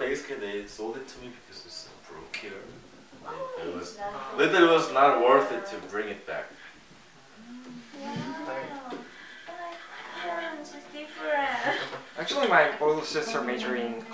basically they sold it to me because it's broke here. It was literally was not worth it to bring it back. Actually, my older sister majored in